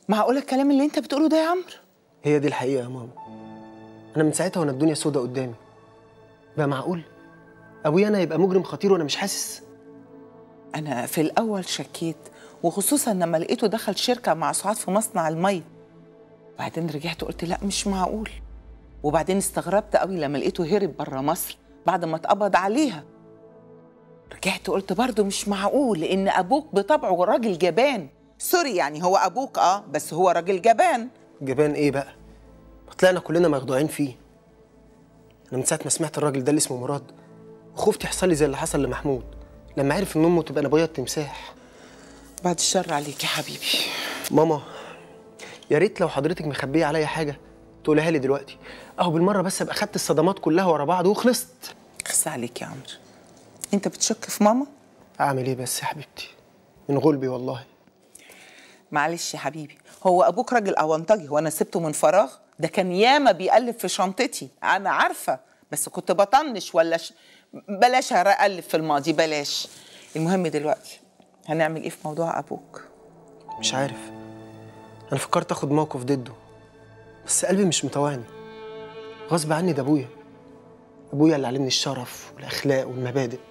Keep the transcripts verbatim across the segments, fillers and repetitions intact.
معقوله الكلام اللي انت بتقوله ده يا عمرو؟ هي دي الحقيقه يا ماما. انا من ساعتها وانا الدنيا سودة قدامي. بقى معقول ابويا انا يبقى مجرم خطير وانا مش حاسس؟ انا في الاول شكيت، وخصوصا لما لقيته دخل شركه مع سعاد في مصنع المي. بعدين رجعت قلت لا مش معقول. وبعدين استغربت قوي لما لقيته هرب بره مصر بعد ما اتقبض عليها. رجعت قلت برضه مش معقول، لان ابوك بطبعه راجل جبان. سوري يعني، هو ابوك اه بس هو راجل جبان. جبان ايه بقى؟ طلعنا كلنا مخدوعين فيه. انا من ساعه ما سمعت الراجل ده اللي اسمه مراد وخفت يحصل لي زي اللي حصل لمحمود لما عرف ان امه تبقى نبويه التمساح. بعد الشر عليك يا حبيبي. ماما يا ريت لو حضرتك مخبيه عليا حاجه تقولها لي دلوقتي، اهو بالمره بس ابقى خدت الصدمات كلها ورا بعض وخلصت. خس عليك يا عمرو، انت بتشك في ماما؟ اعمل ايه بس يا حبيبتي، من غلبي والله. معلش يا حبيبي، هو ابوك راجل اونطجي وانا سبته من فراغ؟ ده كان ياما بيقلب في شنطتي، انا عارفه، بس كنت بطنش ولا ش... بلاش اقلب في الماضي بلاش. المهم دلوقتي هنعمل ايه في موضوع ابوك؟ مش عارف، انا فكرت اخد موقف ضده بس قلبي مش مطوعني. غصب عني، ده ابويا. ابويا اللي علمني الشرف والاخلاق والمبادئ،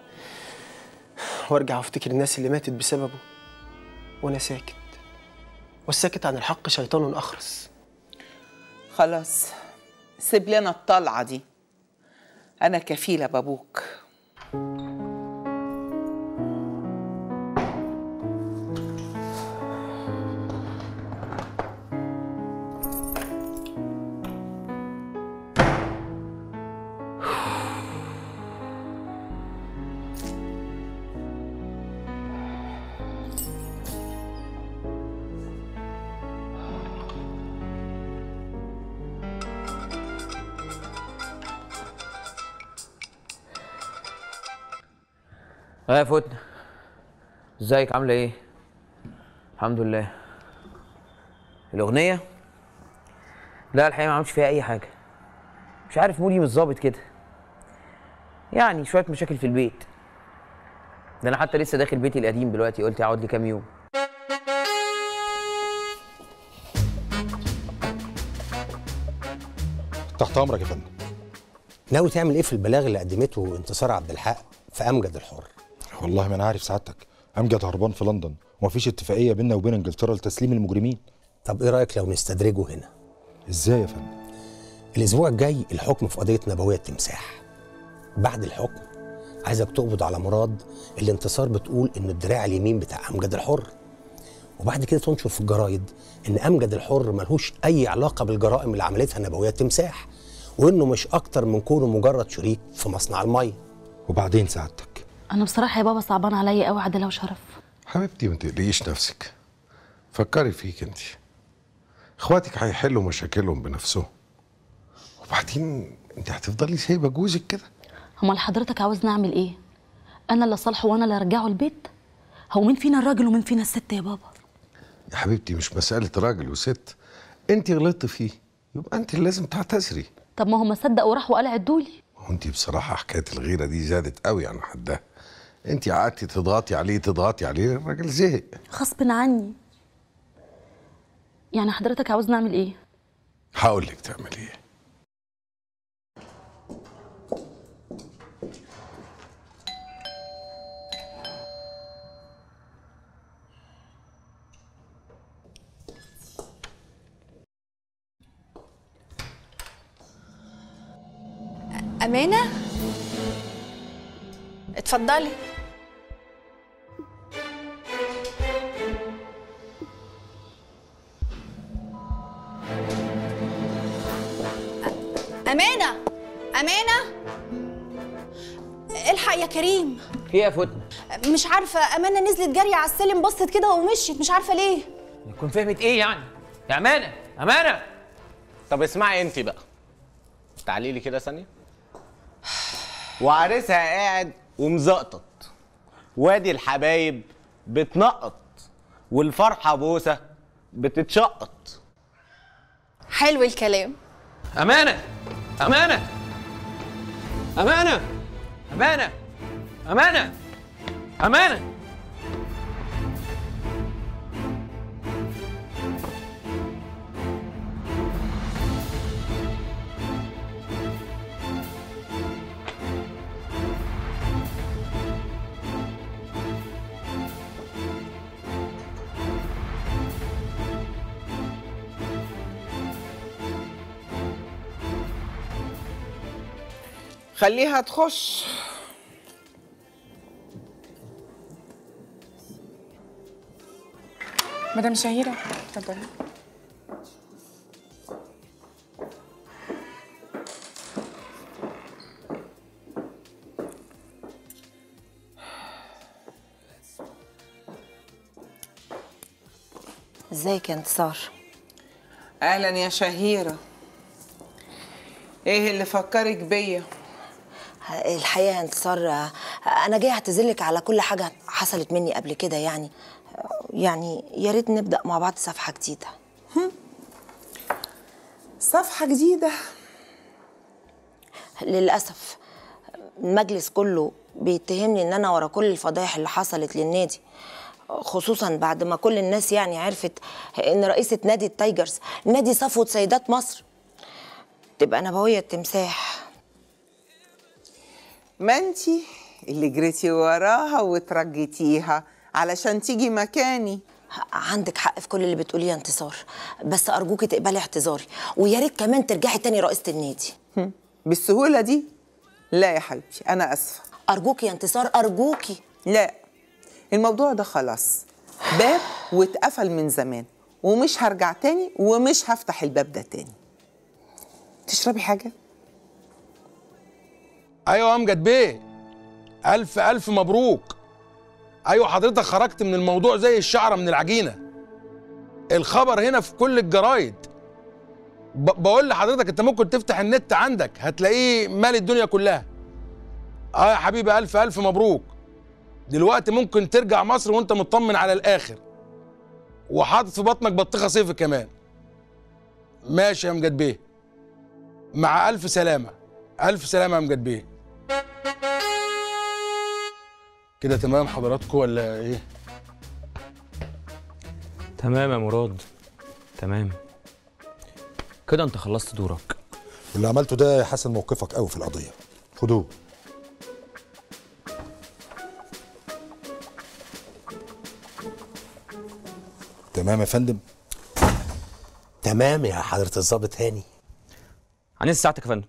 وارجع وافتكر الناس اللي ماتت بسببه وانا ساكت، والساكت عن الحق شيطان اخرس. خلاص سيب لنا الطلعه دي، انا كفيله بابوك. اه يا فتنة، ازيك عاملة ايه؟ الحمد لله. الأغنية؟ لا الحقيقة ما عملتش فيها أي حاجة. مش عارف مودي مش ظابط كده. يعني شوية مشاكل في البيت. ده أنا حتى لسه داخل بيتي القديم دلوقتي، قلت أقعد لي كام يوم. تحت أمرك يا فندم. ناوي تعمل ايه في البلاغ اللي قدمته انتصار عبد الحق في امجد الحر؟ والله ما انا عارف سعادتك، امجد هربان في لندن ومفيش اتفاقيه بيننا وبين انجلترا لتسليم المجرمين. طب ايه رايك لو نستدرجه هنا؟ ازاي يا فندم؟ الاسبوع الجاي الحكم في قضيه نبويه التمساح. بعد الحكم عايزك تقبض على مراد اللي انتصار بتقول انه الدراع اليمين بتاع امجد الحر، وبعد كده تنشر في الجرايد ان امجد الحر ملهوش اي علاقه بالجرائم اللي عملتها نبويه التمساح، وانه مش اكتر من كونه مجرد شريك في مصنع المي. وبعدين سعادتك؟ انا بصراحه يا بابا صعبان عليا قوي عدله وشرف. حبيبتي ما تقلقيش نفسك، فكري فيك انت. اخواتك هيحلوا مشاكلهم بنفسهم، وبعدين انت هتفضلي سايبه جوزك كده؟ امال حضرتك عاوزني اعمل ايه؟ انا اللي اصالحه وانا اللي ارجعه البيت؟ هو مين فينا الراجل ومين فينا الست يا بابا؟ يا حبيبتي مش مساله راجل وست، انت غلطتي فيه يبقى انت اللي لازم تعتذري. طب ما هو ما صدق وراح وقال عدولي. وانت بصراحه حكايه الغيره دي زادت قوي عن حدها. انت قعدتي تضغطي عليه تضغطي عليه، الراجل زهق. غصب عني. يعني حضرتك عاوزني اعمل ايه؟ هقول لك تعمل ايه. أمانة؟ اتفضلي. أمانة أمانة الحق يا كريم. في ايه يا فتنة؟ مش عارفة، أمانة نزلت جري على السلم، بصت كده ومشيت، مش عارفة ليه. يكون فهمت ايه يعني؟ يا أمانة أمانة. طب اسمعي انت بقى، تعالي لي كده ثانية. وعريسها قاعد ومزقطط، وادي الحبايب بتنقط، والفرحة بوسة بتتشقط. حلو الكلام. أمانة أمانة أمانة أمانة أمانة أمانة خليها تخش. مدام شهيرة اتفضلي. ازيك يا انتصار؟ اهلا يا شهيرة. ايه اللي فكرك بيا؟ الحقيقه يا انتصار انا جاي اعتذرلك على كل حاجه حصلت مني قبل كده، يعني يعني يا ريت نبدا مع بعض صفحه جديده. صفحه جديده؟ للاسف المجلس كله بيتهمني ان انا ورا كل الفضايح اللي حصلت للنادي، خصوصا بعد ما كل الناس يعني عرفت ان رئيسة نادي التايجرز، نادي صفوة سيدات مصر، تبقى نبوية التمساح. ما انتي اللي جريتي وراها وترجتيها علشان تيجي مكاني. عندك حق في كل اللي بتقوليه يا انتصار، بس ارجوكي تقبلي اعتذاري، ويا ريت كمان ترجعي تاني رئيسة النادي. بالسهولة دي؟ لا يا حبيبتي انا اسفة. ارجوكي يا انتصار ارجوكي. لا، الموضوع ده خلاص باب واتقفل من زمان، ومش هرجع تاني ومش هفتح الباب ده تاني. تشربي حاجة؟ ايوه امجد بيه، الف الف مبروك. ايوه حضرتك خرجت من الموضوع زي الشعره من العجينه. الخبر هنا في كل الجرايد. بقول لحضرتك انت ممكن تفتح النت عندك هتلاقيه مال الدنيا كلها. اه يا حبيبي الف الف مبروك. دلوقتي ممكن ترجع مصر وانت مطمن على الاخر، وحاطط في بطنك بطيخه صيفي كمان. ماشي يا امجد بيه، مع الف سلامه. الف سلامه يا امجد بيه. كده تمام حضراتكم ولا ايه؟ تمام يا مراد، تمام كده انت خلصت دورك. واللي عملته ده يحسن موقفك قوي في القضيه. خدوه. تمام يا فندم. تمام يا حضرة الضابط هاني. عايز ساعتك يا فندم.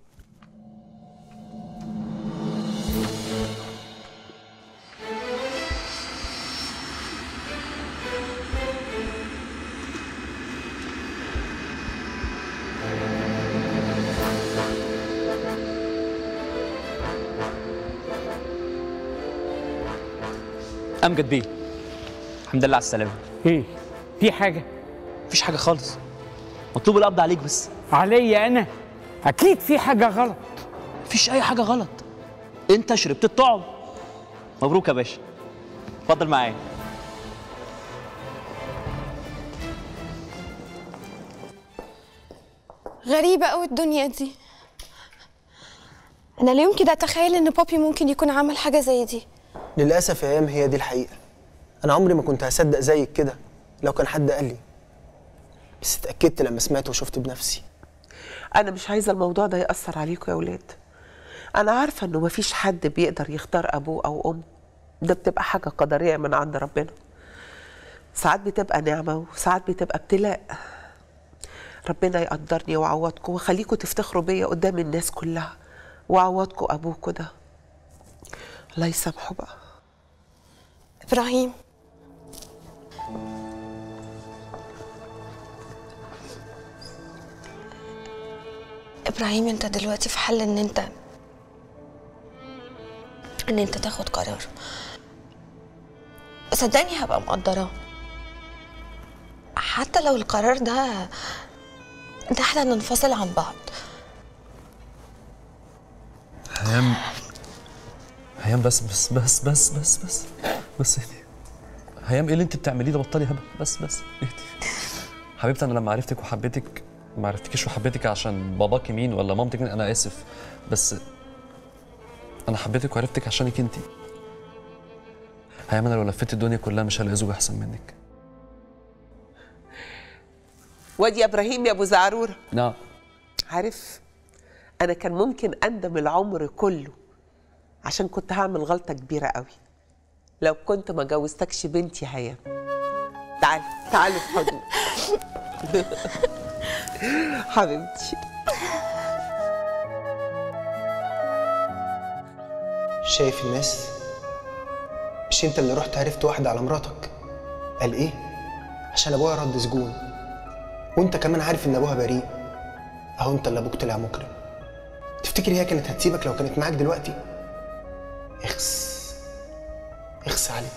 امجد بيه، الحمد لله على السلامه. ايه في حاجه؟ مفيش حاجه خالص، مطلوب القبض عليك بس. عليا انا؟ اكيد في حاجه غلط. مفيش اي حاجه غلط، انت شربت الطعم. مبروك يا باشا، اتفضل معايا. غريبه قوي الدنيا دي. انا لا يمكن اتخيل ان بابي ممكن يكون عمل حاجه زي دي. للاسف يا ايام هي دي الحقيقه. انا عمري ما كنت هصدق زيك كده لو كان حد قال لي، بس اتاكدت لما سمعت وشفت بنفسي. انا مش عايزه الموضوع ده ياثر عليكم يا ولاد. انا عارفه انه مفيش حد بيقدر يختار ابوه او امه، ده بتبقى حاجه قدريه من عند ربنا. ساعات بتبقى نعمه وساعات بتبقى ابتلاء. ربنا يقدرني ويعوضكم ويخليكم تفتخروا بيا قدام الناس كلها، وعوضكم ابوكوا ده. الله يسامحه بقى. ابراهيم، ابراهيم انت دلوقتي في حل ان انت ان انت تاخد قرار. صدقني هبقى مقدراه، حتى لو القرار ده ان احنا ننفصل عن بعض. هيام هيام بس بس بس بس بس بس بس اهدي. هيام ايه اللي انت بتعمليه ده؟ بطلي هبل. بس بس اهدي حبيبتي. انا لما عرفتك وحبيتك ما عرفتكيش وحبيتك عشان باباكي مين ولا مامتك مين. انا اسف، بس انا حبيتك وعرفتك عشانك انت. هيام انا لو لفيت الدنيا كلها مش هلاقي زوج احسن منك. وادي يا ابراهيم يا ابو زعروره. نعم. عارف انا كان ممكن اندم العمر كله عشان كنت هعمل غلطه كبيره قوي لو كنت ما جوزتكش بنتي هيام. تعالي تعالي في حضني حبيبتي. شايف الناس؟ مش انت اللي رحت عرفت واحدة على مراتك؟ قال ايه؟ عشان ابوها رد سجون، وانت كمان عارف ان ابوها بريء. اهو انت اللي ابوك طلع مجرم. تفتكر هي كانت هتسيبك لو كانت معاك دلوقتي؟ اخس اخس عليك.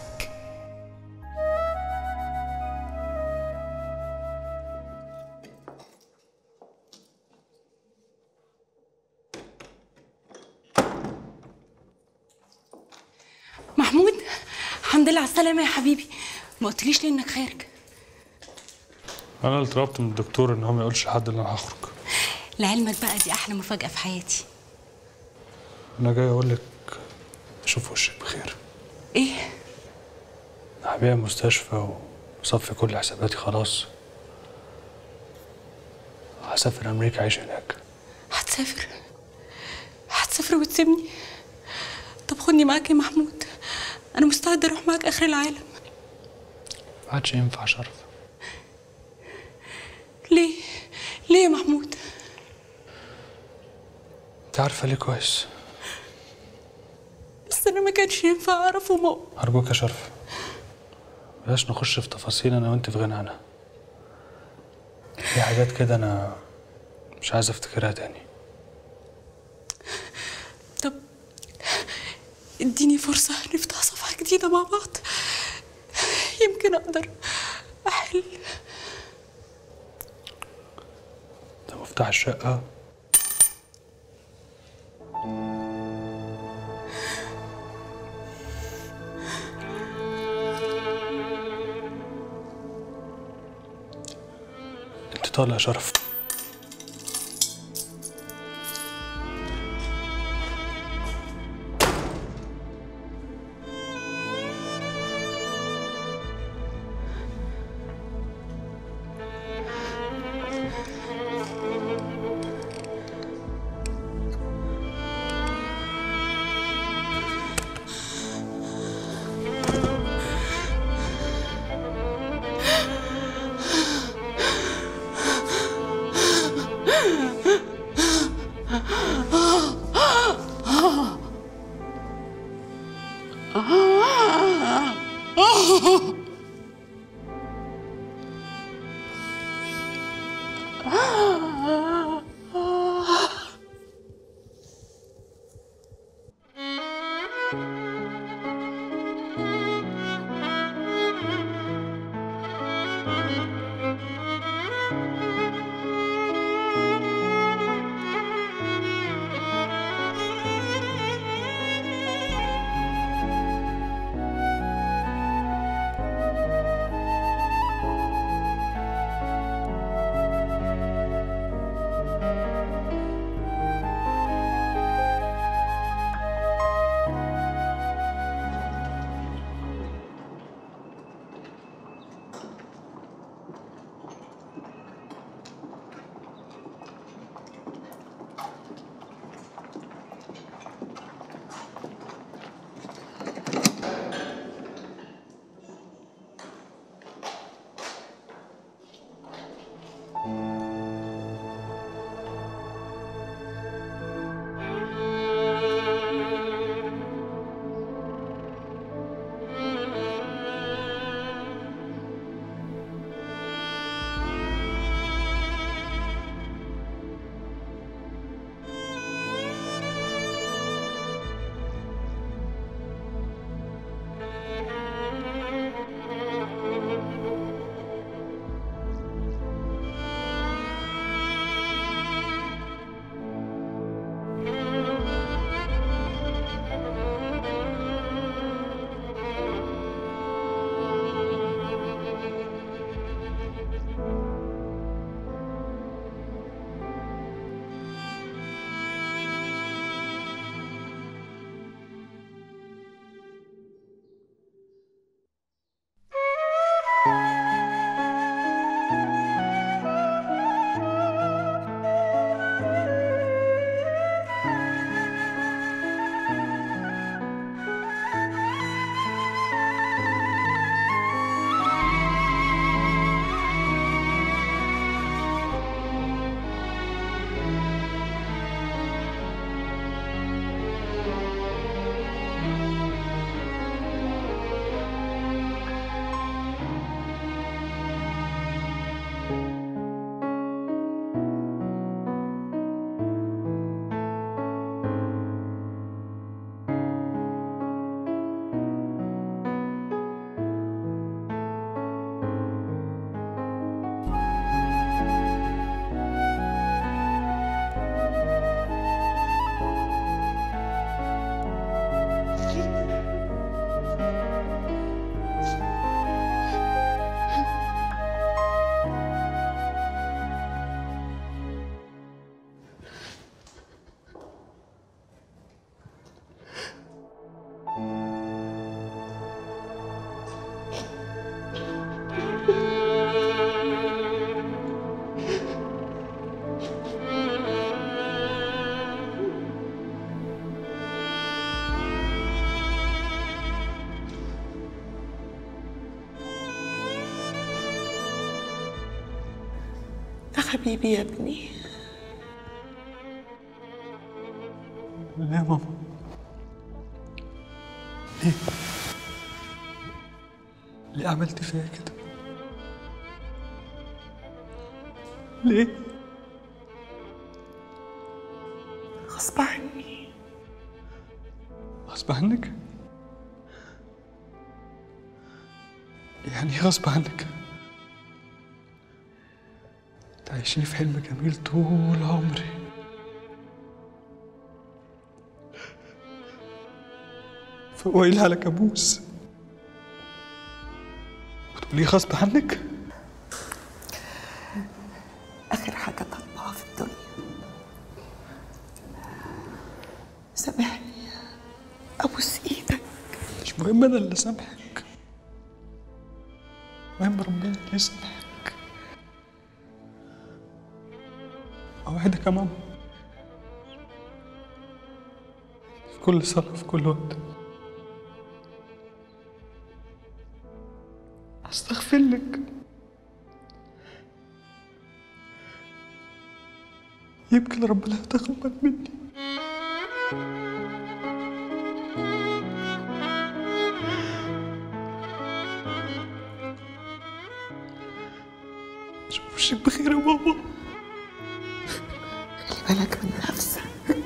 محمود، الحمد لله على السلامة يا حبيبي. ما قلتليش ليه انك خارج؟ انا اللي طلبت من الدكتور ان هو ما يقولش لحد ان انا هخرج. لعلمك بقى دي احلى مفاجأة في حياتي. انا جاي اقول لك اشوف وشك بخير. ايه؟ انا هبيع المستشفى وصفي كل حساباتي خلاص. هسافر امريكا اعيش هناك. هتسافر؟ هتسافر وتسيبني؟ طب خدني معاك يا محمود، انا مستعده اروح معاك اخر العالم. ما عادش ينفع شرف. ليه؟ ليه يا محمود؟ انت عارفه ليه كويس. بس انا ما كانش ينفع اعرفه ماما. ارجوك يا شرف، بلاش نخش في تفاصيل انا وانت في غنى عنها. في حاجات كده انا مش عايز افتكرها تاني. طب اديني فرصة نفتح صفحة جديدة مع بعض، يمكن اقدر احل. ده مفتاح الشقة. انت طالع يا شرف. حبيبي يا ابني. ليه يا ماما؟ ليه؟ ليه عملت فيا كده؟ ليه؟ غصب عني. غصب عنك؟ يعني ايه غصب عنك؟ تعيشيني في حلم جميل طول عمري، فوقيلي على كابوس وتقولي غصب عنك؟ آخر حاجة طالباها في الدنيا سامحني، أبوس إيدك. مش مهم أنا اللي سامحك، مهم ربنا اللي يسامحك. أوعدك يا ماما في كل صلاة في كل وقت أستغفر لك، يمكن ربنا يتقبل مني. أشوف وشك بخير يا ماما. خلي بالك من نفسك.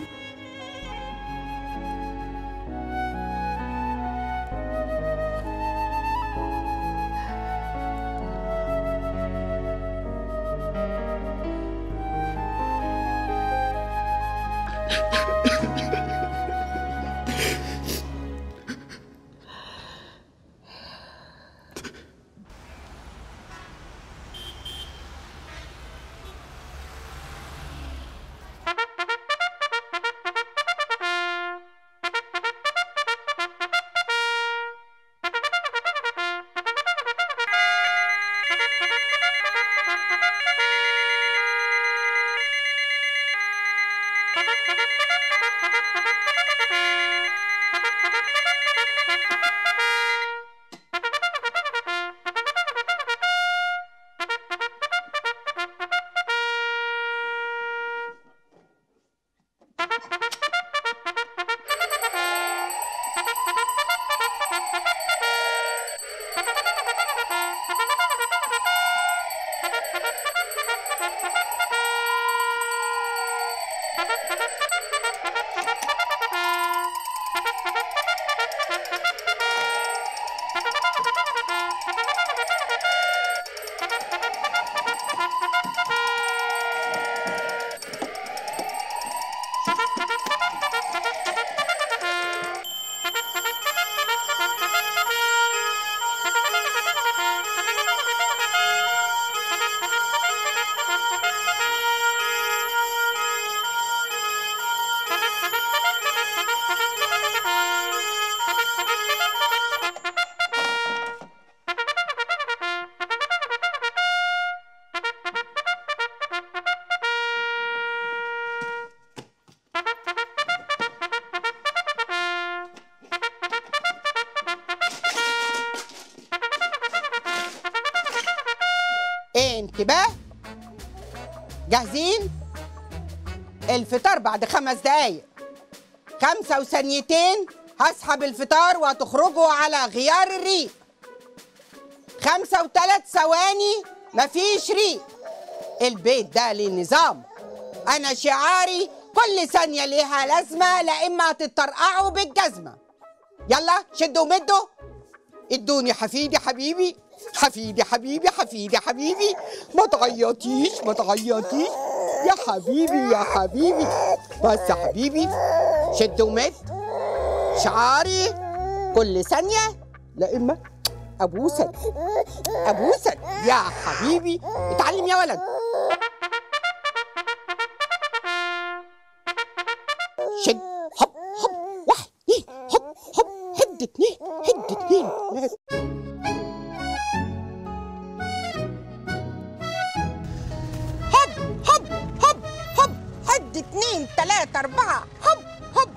ايه انتباه؟ جاهزين؟ الفطار بعد خمس دقايق. خمسة وثانيتين هسحب الفطار وهتخرجوا على غيار الريق. خمسة وثلاث ثواني مفيش ريق. البيت ده ليه نظام. أنا شعاري كل ثانية ليها لازمة، لا إما هتتطرقعوا بالجزمة. يلا شدوا ومدوا. ادوني حفيدي حبيبي، حفيدي حبيبي، حفيدي حبيبي. ما تعيطيش ما تعيطيش يا حبيبي يا حبيبي. بس يا حبيبي شد ومد. شعاري كل ثانية لا إما أبوسك أبوسك يا حبيبي. اتعلم يا ولد. شد هب هب. واحد اتنين هب هب. هد اتنين هد اتنين. هب هب هب هب. هد اتنين تلاتة أربعة. هب هب.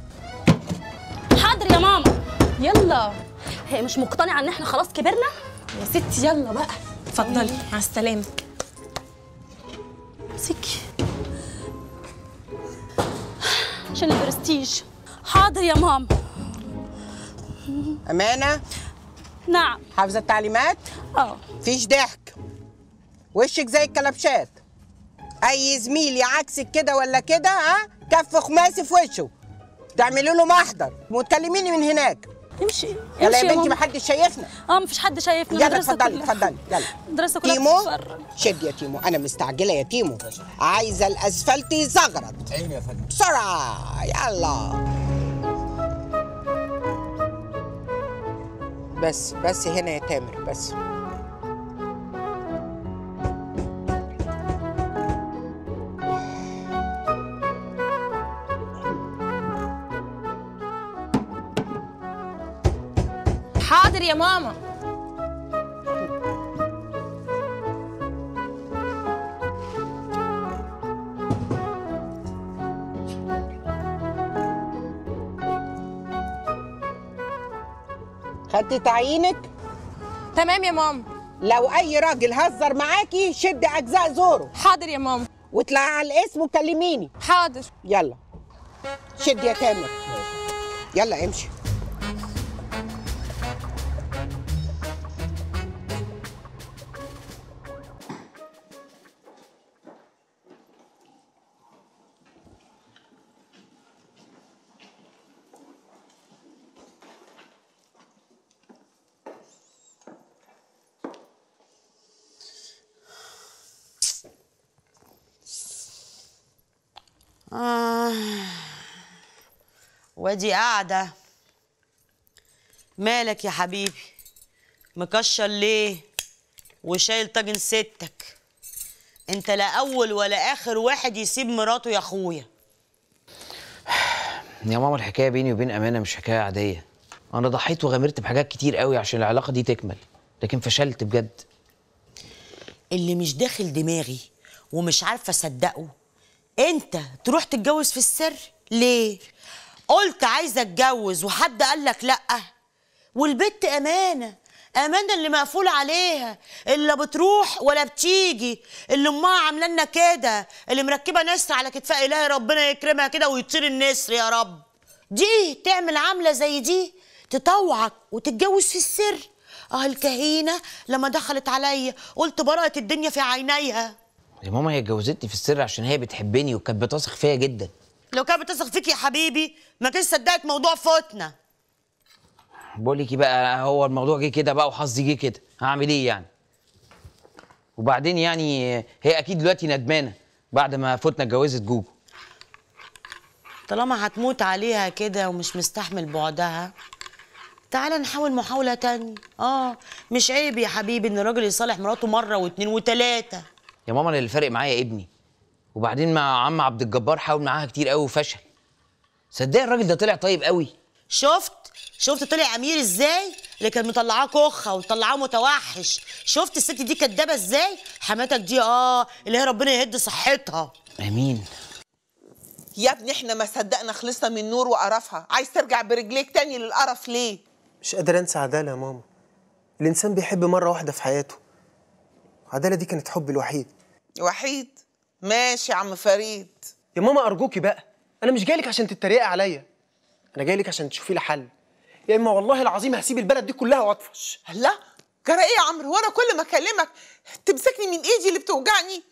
حاضر يا ماما. يلا. هي مش مقتنعه ان احنا خلاص كبرنا؟ يا ستي يلا بقى اتفضلي مع السلامه. امسكي عشان البرستيج. حاضر يا ماما. امانه. نعم. حافظه التعليمات؟ اه. مفيش ضحك، وشك زي الكلبشات. اي زميل يعكسك كده ولا كده ها كف خماسي في وشه، تعملي له محضر وتكلميني من هناك. امشي يلا امشي يا بنتي، محدش شايفنا. اه مفيش حد شايفنا. يلا اتفضلي اتفضلي يلا. المدرسه كلها تيمو بتتفرج. شد يا تيمو، انا مستعجله يا تيمو، عايزه الاسفلت يزغرط. ايوه يا فندم. بسرعه يلا. بس بس هنا يا تامر بس. حاضر يا ماما. خدتي تعيينك؟ تمام يا ماما. لو اي راجل هزر معاكي شد اجزاء زوره. حاضر يا ماما. واطلعي على الاسم وكلميني. حاضر. يلا شد يا تامر. يلا امشي. آه. وادي قاعدة. مالك يا حبيبي؟ مكشر ليه؟ وشايل طاجن ستك. انت لا اول ولا اخر واحد يسيب مراته يا اخويا. يا ماما الحكايه بيني وبين امانه مش حكايه عاديه. انا ضحيت وغامرت بحاجات كتير قوي عشان العلاقه دي تكمل، لكن فشلت بجد. اللي مش داخل دماغي ومش عارفه اصدقه، انت تروح تتجوز في السر ليه؟ قلت عايزه اتجوز وحد قال لك لا؟ والبت امانه، امانه اللي مقفول عليها، اللي لا بتروح ولا بتيجي، اللي امها عامله لنا كده، اللي مركبه نسر على كتفها. الهي ربنا يكرمها كده ويطير النسر يا رب. دي تعمل عامله زي دي تطوعك وتتجوز في السر؟ اه الكهينه لما دخلت عليا قلت براءه الدنيا في عينيها. يا ماما هي اتجوزتني في السر عشان هي بتحبني وكانت بتثق فيا جدا. لو كانت بتثق فيك يا حبيبي ما كنتش صدقت موضوع فوتنا. بقول لك بقى، هو الموضوع جه كده بقى وحظي جه كده، هعمل ايه يعني؟ وبعدين يعني هي اكيد دلوقتي ندمانه بعد ما فوتنا اتجوزت جوجو. طالما هتموت عليها كده ومش مستحمل بعدها، تعالى نحاول محاوله تانية. اه مش عيب يا حبيبي ان الراجل يصالح مراته مره واتنين وتلاته. يا ماما انا اللي فارق معايا ابني، وبعدين مع عم عبد الجبار حاول معاها كتير قوي وفشل. صدق الراجل ده طلع طيب قوي. شفت شفت طلع امير ازاي؟ اللي كان مطلعاه كخه ومطلعاه متوحش. شفت الست دي كدابه ازاي؟ حماتك دي اه اللي هي ربنا يهد صحتها. امين. يا ابني احنا ما صدقنا خلصنا من نور وقرفها، عايز ترجع برجليك تاني للقرف ليه؟ مش قادر انسى عداله يا ماما. الانسان بيحب مره واحده في حياته. عداله دي كانت حبي الوحيد. وحيد؟ ماشي يا عم فريد. يا ماما ارجوكي بقى، انا مش جايلك عشان تتريقي عليا، انا جايلك عشان تشوفي لي حل، يا اما والله العظيم هسيب البلد دي كلها واطفش. لا جرى ايه يا عمرو؟ وانا كل ما اكلمك تمسكني من ايدي اللي بتوجعني؟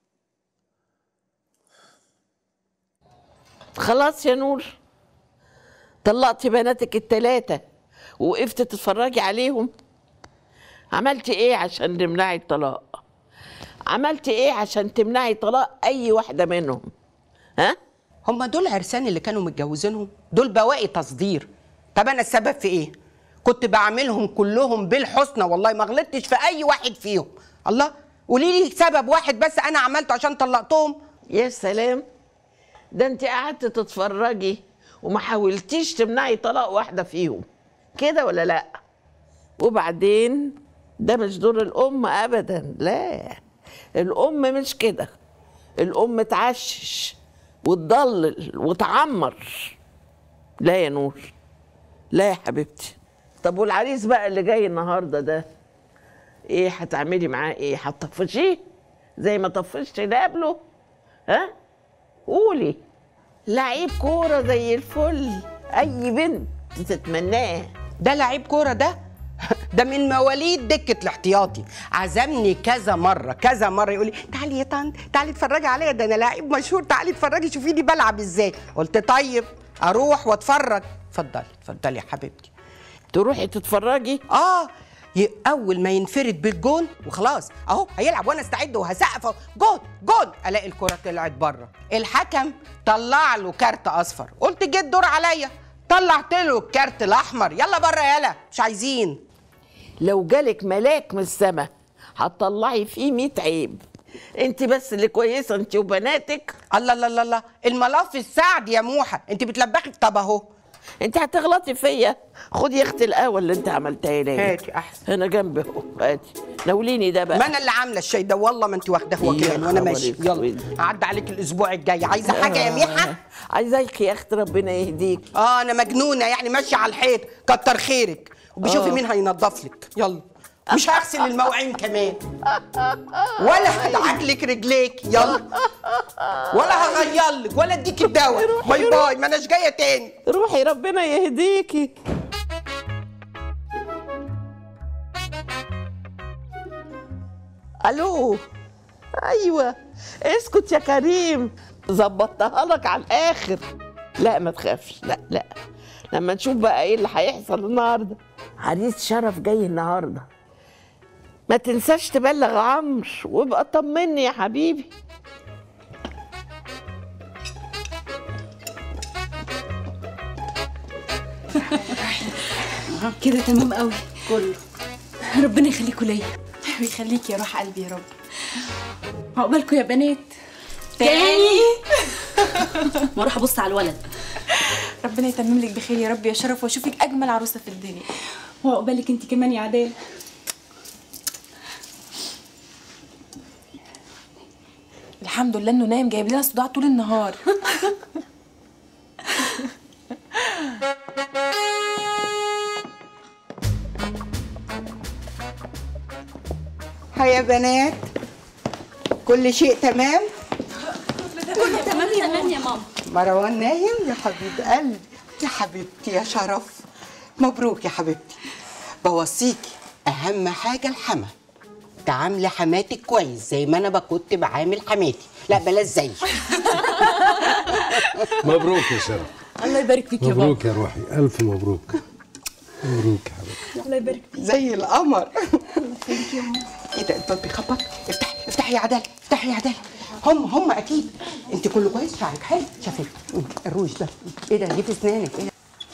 خلاص يا نور، طلقتي بناتك التلاتة ووقفتي تتفرجي عليهم. عملتي ايه عشان تمنعي الطلاق؟ عملتي ايه عشان تمنعي طلاق اي واحدة منهم؟ ها؟ هما دول عرسان اللي كانوا متجوزينهم؟ دول بواقي تصدير. طب انا السبب في ايه؟ كنت بعملهم كلهم بالحسنى والله، ما غلطتش في اي واحد فيهم. الله، قولي لي سبب واحد بس انا عملته عشان طلقتهم. يا سلام، ده انت قعدت تتفرجي وما حاولتيش تمنعي طلاق واحدة فيهم، كده ولا لا؟ وبعدين ده مش دور الام ابدا، لا الام مش كده. الام تعشش وتضلل وتعمر. لا يا نور، لا يا حبيبتي. طب والعريس بقى اللي جاي النهارده ده، ايه هتعملي معاه ايه؟ هتطفشيه زي ما طفشتي اللي قبله؟ ها؟ قولي. لعيب كوره زي الفل، اي بنت تتمناه. ده لعيب كوره ده ده من مواليد دكه الاحتياطي، عزمني كذا مره كذا مره يقول لي تعالي يا طنط تعالي اتفرجي عليا، ده انا لعيب مشهور، تعالي اتفرجي شوفيني بلعب ازاي. قلت طيب اروح واتفرج. اتفضلي اتفضلي يا حبيبتي. تروحي تتفرجي؟ اه ي- اول ما ينفرد بالجون وخلاص اهو هيلعب وانا استعد وهسقف أهو، جون جون، الاقي الكره طلعت بره. الحكم طلع له كارت اصفر، قلت جه الدور عليا، طلعت له الكارت الاحمر، يلا بره يلا مش عايزين. لو جالك ملاك من السما هتطلعي فيه مية عيب. انت بس اللي كويسه انت وبناتك. الله الله الله الله، الملاف السعد يا موحه، انت بتلبخي. طب اهو انت هتغلطي فيا، خدي يا اختي القهوه اللي انت عملتها لي. هاتي احسن. هنا جنبي اهو، هاتي ناوليني ده بقى. ما انا اللي عامله الشاي ده والله، ما انت واخداه هو كمان وانا ماشي. يلا هعدي عليك الاسبوع الجاي. عايزه حاجه يا ميحه؟ عايزاك يا اختي ربنا يهديك. اه انا مجنونه يعني ماشيه على الحيط، كتر خيرك. وبشوفي آه. مين هينضف لك. يلا مش هغسل المواعين كمان ولا هدعك لك رجليك، يلا ولا هغير لك ولا اديك الدواء. باي باي، ما اناش جايه تاني. روحي ربنا يهديكي. الو ايوه اسكت يا كريم، ظبطتها لك على الاخر. لا ما تخافش، لا لا لما نشوف بقى ايه اللي هيحصل النهارده. عريس شرف جاي النهارده، ما تنساش تبلغ عمرو وابقى طمني يا حبيبي. كده تمام قوي كله. ربنا يخليكوا ليا ويخليك يا روح قلبي يا رب. عقبالكوا يا بنات. تاني ما اروح ابص على الولد. ربنا يتمم لك بخير يا رب يا شرف، واشوفك اجمل عروسه في الدنيا. وعقبالك انت كمان يا عدال. الحمد لله انه نايم، جايب لنا صداع طول النهار. هيا بنات، كل شيء تمام؟ كله تمام يا ماما. يا ماما مروان نايم يا حبيب قلبي، يا حبيبتي يا شرف. مبروك يا حبيبتي. بوصيكي اهم حاجه الحما، تعاملي حماتك كويس زي ما انا كنت بعامل حماتي. لا بلاش زي. مبروك يا شرف. الله يبارك فيك يا بابا. مبروك يا روحي، الف مبروك. مبروك يا حبيبتي. الله يبارك فيك زي القمر. فيك يا ماما. ايه ده الباب بيخبط؟ افتحي افتحي يا عداله، افتحي يا عداله. هم هم اكيد. انت كله كويس؟ شعرك حلو؟ شايفه الروج ده؟ ايه ده؟ جيب اسنانك. ايه ده؟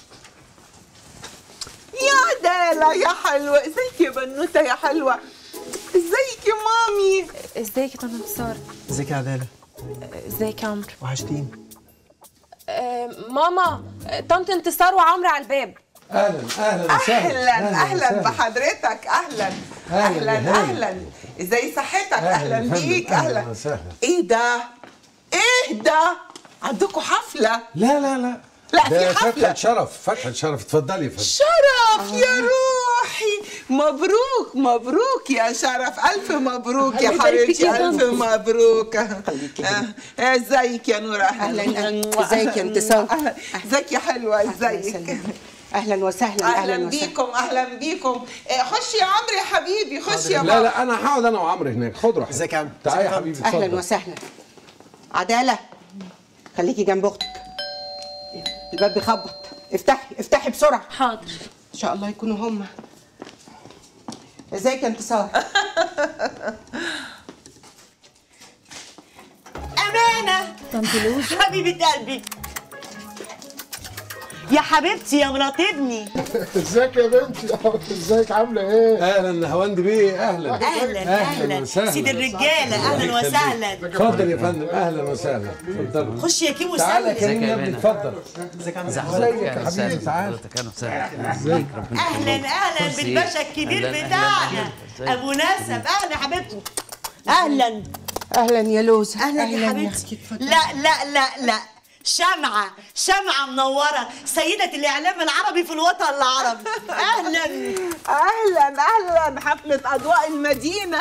يا عداله يا حلوه، ازيك يا بنوته يا حلوه؟ ازيك يا مامي؟ ازيك يا طنط انتصار؟ ازيك يا عداله؟ ازيك يا عمرو؟ وحشتيني. آه ماما، طنط انتصار وعمرو على الباب. اهلا اهلا وسهلا. اهلا اهلا بحضرتك. اهلا اهلا اهلا. ازاي صحتك؟ اهلا بيك. اهلا وسهلا. ايه ده؟ ايه ده؟ عندكم حفله؟ لا لا لا لا ده في حفله. فتحة شرف، فتحة شرف. اتفضلي يا فندم. شرف يا روحي، مبروك مبروك يا شرف، الف مبروك يا حبيبتي، الف مبروك. ازيك يا نور؟ اهلا. ازيك يا انتصار؟ ازيك يا حلوه؟ ازيك؟ اهلا وسهلا. اهلا بيكم اهلا بيكم. خش يا عمرو يا حبيبي، خش يا لا بابا. لا انا هقعد انا وعمرو هناك. خد راحتك. ازيك يا عم؟ تعالى يا حبيبي اتفضل. اهلا وسهلا. عداله خليكي جنب اختك، الباب بيخبط. افتحي افتحي بسرعه. حاضر. ان شاء الله يكونوا هم. ازيك يا انتصار؟ أمانة طنط لوزة حبيبة قلبي يا حبيبتي يا مرات ابني. ازيك يا بنتي؟ ازيك عامله ايه؟ اهلا نهاوند بيه. اهلا اهلا اهلا وسهلا. سيد الرجاله اهلا وسهلا. اتفضل يا فندم. اهلا وسهلا. اتفضل. خش يا كيمو تعالى يا سلم. كريم يا ابني اتفضل. ازيك يا عم؟ ازيك يا حبيبي؟ تعالى. ازيك؟ اهلا اهلا بالباشا الكبير بتاعنا ابو نسب. اهلا حبيبتي. اهلا اهلا يا لوزة. اهلا يا حبيبتي. لا لا لا لا شمعة شمعة منورة، سيدة الإعلام العربي في الوطن العربي. أهلا اهلا اهلا، حفله اضواء المدينه.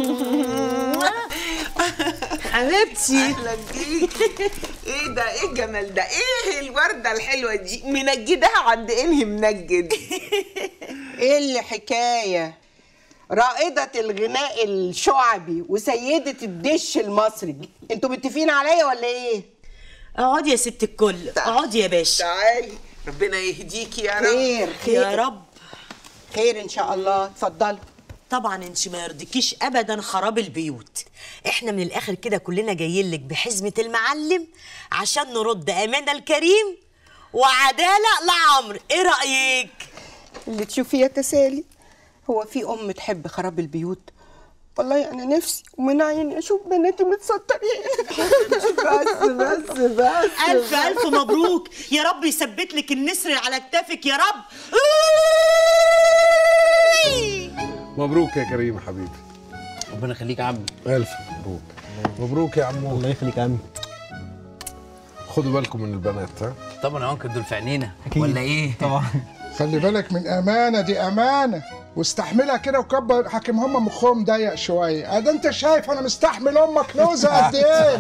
حبيبتي اهلا بيكي. ايه ده، ايه الجمال ده، ايه الورده الحلوه دي، منجدها عند انهي منجد؟ ايه الحكايه؟ رائدة الغناء الشعبي وسيدة الدش المصري، انتوا متفقين عليا ولا ايه؟ اقعدي يا ست الكل، اقعدي يا باشا. تعالي، ربنا يهديكي يا رب. خير خير يا رب. خير ان شاء الله، اتفضلي. طبعا انت ما يرضيكيش ابدا خراب البيوت، احنا من الاخر كده كلنا جايين لك بحزمه المعلم عشان نرد امانه الكريم وعداله لعمرو، ايه رايك؟ اللي تشوفيه يا تسالي، هو في ام تحب خراب البيوت؟ والله انا نفسي ومن عيني اشوف بناتي متسترين. بس بس بس الف الف مبروك، يا رب يثبت لك النسر على كتافك يا رب. مبروك يا كريم حبيبي. ربنا يخليك يا عمي. الف مبروك. مبروك يا عمو. الله يخليك يا عمي. خدوا بالكم من البنات. ها طبعا يا انكل، دول في عينينا ولا ايه؟ طبعا. خلي بالك من امانه، دي امانه، واستحملها كده وكبر. حاكم هم مخهم ضيق شويه. ده انت شايف انا مستحمل امك لوزه قد ايه؟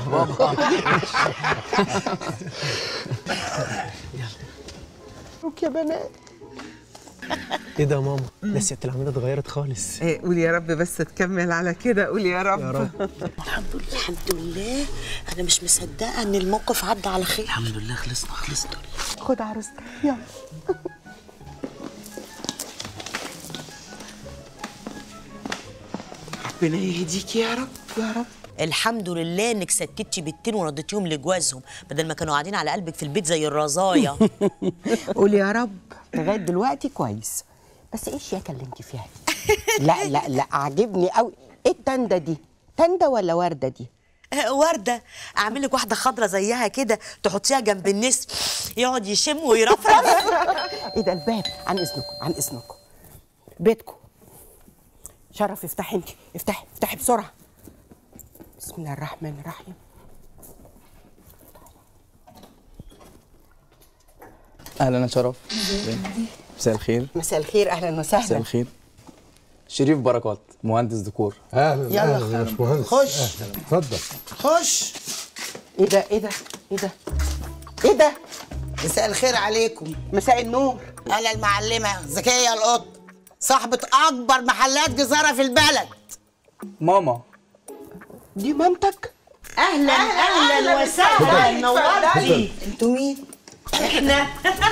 مبروك يا بنات. ايه ده يا ماما؟ ده سيادة العميدة اتغيرت خالص. إيه، قولي يا رب بس تكمل على كده، قولي يا رب. يا رب. الحمد لله الحمد لله، انا مش مصدقه ان الموقف عدى على خير. الحمد لله خلصنا خلصنا. خد عروستك يلا. ربنا يهديكي يا رب يا رب. الحمد لله انك سكتتي بنتين ورديتيهم لجوازهم بدل ما كانوا قاعدين على قلبك في البيت زي الرزايا. قولي يا رب، لغايه دلوقتي كويس، بس ايه الشياكه اللي انت فيها دي؟ لا لا لا، عاجبني قوي. ايه التنده دي؟ تنده ولا ورده دي؟ ورده، اعمل لك واحده خضره زيها كده تحطيها جنب النسر يقعد يشم ويرفرف. ايه ده الباب؟ عن اذنكم عن اذنكم، بيتكم. شرف افتحي انت، افتحي افتحي بسرعه. بسم الله الرحمن الرحيم. اهلا يا شرف. مساء الخير. مساء الخير، اهلا وسهلا. مساء الخير. شريف بركات، مهندس ديكور. اهلا يلا اهلا يا باشمهندس. خش. اتفضل. خش. ايه ده ايه ده ايه ده ايه ده؟ مساء الخير عليكم. مساء النور. انا المعلمه زكيه القط، صاحبه اكبر محلات جزاره في البلد. ماما. دي مامتك؟ اهلا اهلا وسهلا، نورتي. انتوا مين؟ احنا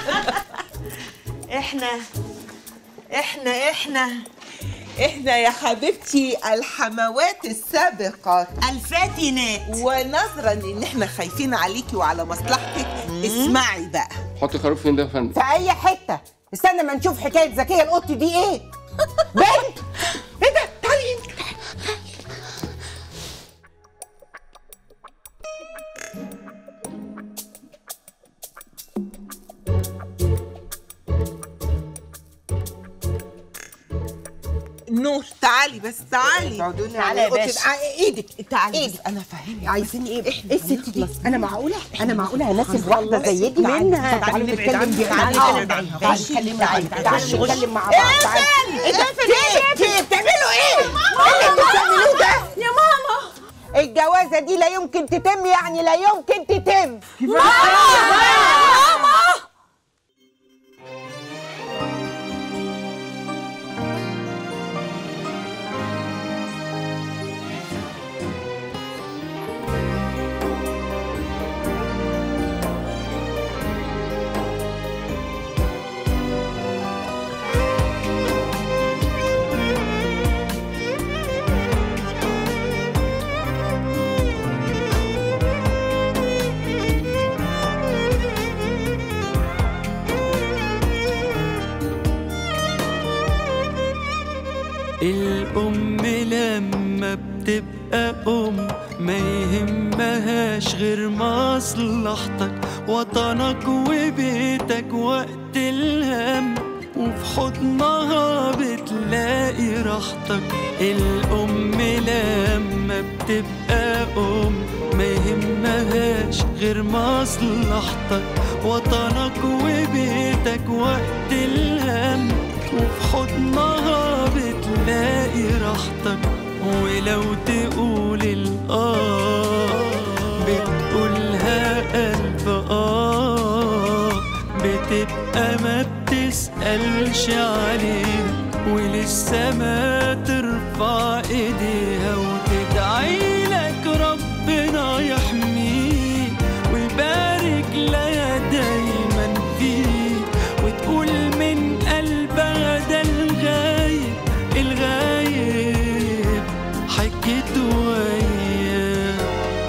احنا احنا احنا احنا يا حبيبتي الحموات السابقات الفاتنات، ونظرا ان احنا خايفين عليكي وعلى مصلحتك اسمعي بقى. حط الخروف فين ده يا فندم؟ في اي حته. استنى ما نشوف حكايه زكيه القط دي ايه. بنت ايه ده؟ تعالي هنا. نور تعالي بس، تعالي. تعالي يا باشا. ايدك تعالي. ايدك. انا فاهمك عايزين ايه؟ ايه الست دي؟ انا معقوله انا معقوله هناسب واحده زي دي منها؟ تعالي نتكلم دي. تعالي تعالي نتكلم تعالي تعالي نتكلم مع بعض. تعالي. ايه ده؟ في ايه؟ في ايه؟ بتعملوا ايه؟ ايه اللي انتوا بتعملوه ده؟ يا ماما الجوازه دي لا يمكن تتم، يعني لا يمكن تتم. ماما الأم لما بتبقى أم ما يهمهاش غير مصلحتك، وطنك وبيتك وقت الهم، وفي حضنها بتلاقي راحتك. الأم لما بتبقى أم ما يهمهاش غير مصلحتك، وطنك وبيتك وقت الهم، وفي حضنها بتلاقي راحتك. ولو تقول الآه بتقولها ألف آه، بتبقى ما بتسألش عليها ولسه ما ترفع ايديها وتدعي لك ربنا يحميك ويبارك لها دايما فيك، وتقول من قلبها ده الغايب الغايب حكيت وياه.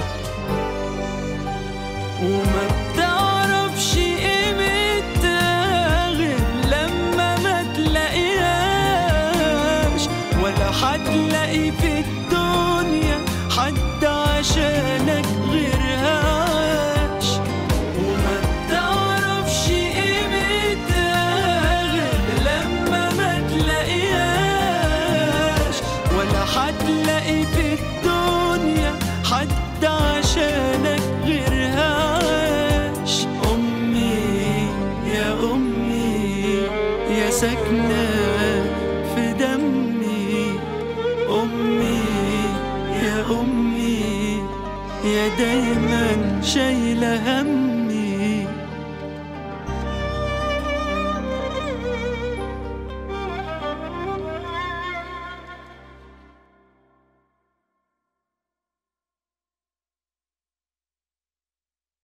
وما بتعرفش قيمتها غير لما ما تلاقيهاش، ولا هتلاقي في الدنيا حد عشانك غيرها عاش. وما بتعرفش قيمتها غير لما ما تلاقيهاش، ولا هتلاقي في الدنيا حد عشانك غيرها عاش. أمي يا أمي يا ساكنة في دمي، أمي يا أمي يا دايما شايلة همي.